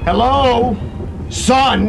Hello, son.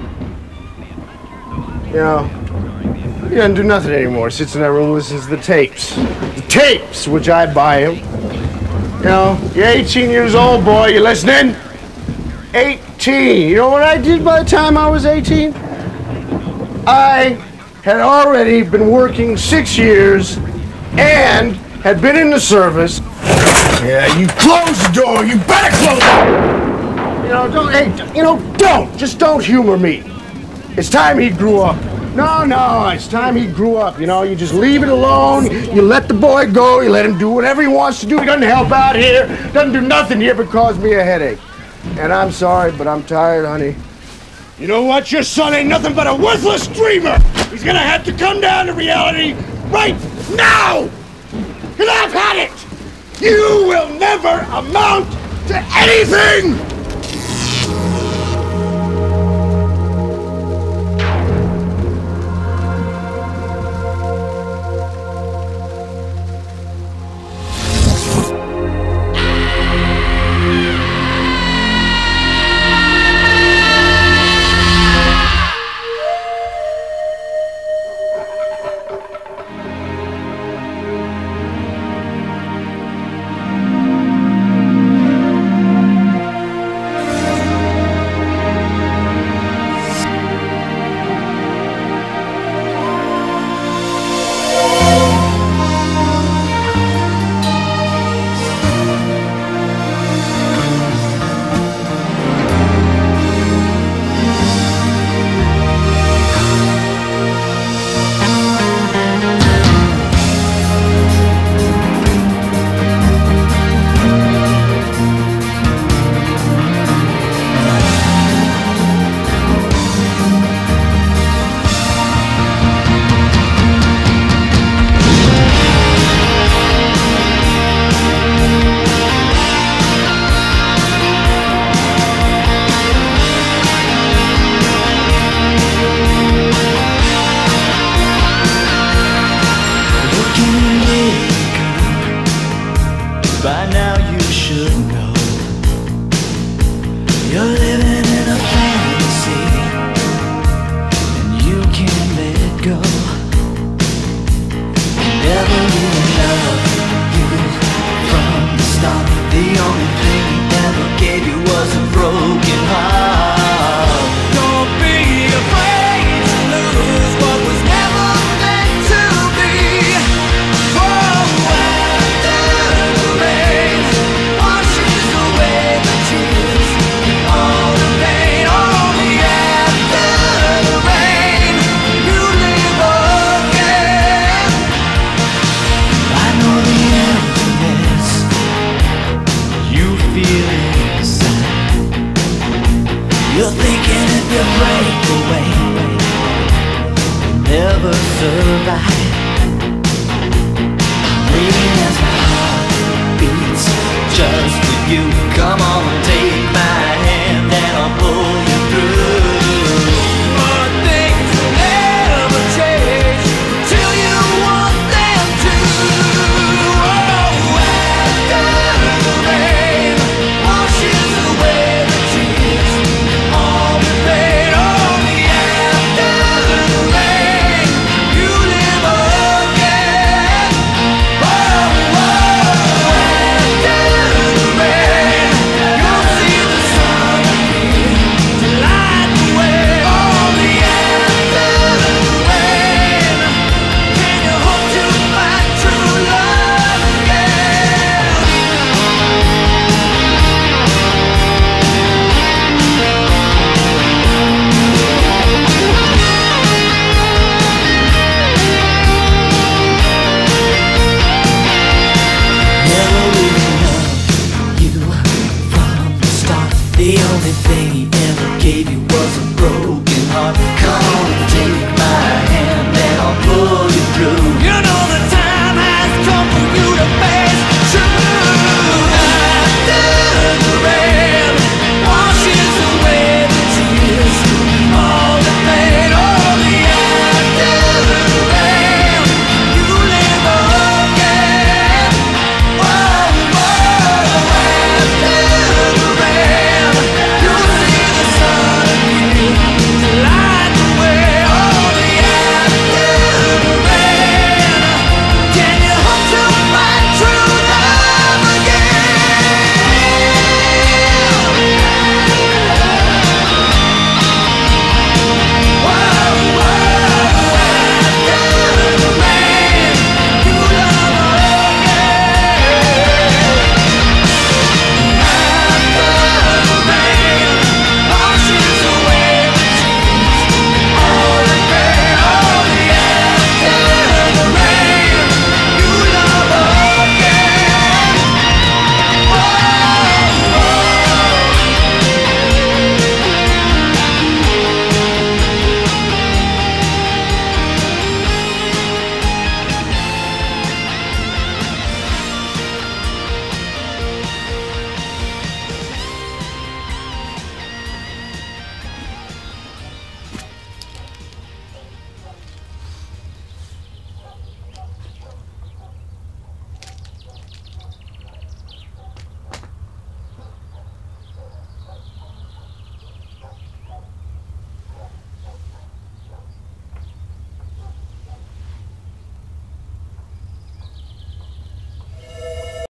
You know, he doesn't do nothing anymore. Sits in that room, listens to the tapes. The tapes, which I buy him. You know, you're 18 years old, boy. You listening? 18. You know what I did by the time I was 18? I had already been working 6 years and had been in the service. Yeah, you close the door. You better close it. You know, don't. Hey, you know, don't. Just don't humor me. It's time he grew up. No, it's time he grew up. You know, you just leave it alone. You let the boy go. You let him do whatever he wants to do. He doesn't help out here. Doesn't do nothing here but cause me a headache. And I'm sorry, but I'm tired, honey. You know what? Your son ain't nothing but a worthless dreamer. He's gonna have to come down to reality right now. And I've had it. You will never amount to anything. By now you should know you're living in a fantasy and you can't let it go. Never really loved you from the start. The only thing he ever gave you was a broken heart. Don't be afraid to lose what was never meant to be. You're thinking if you break away, you'll never survive. Waiting as my heart beats just for you. Come on, take my hand and I'll pull you through. But things will never change till you want them to. Oh, after the rain washes away the tears. The only thing he ever gave you was a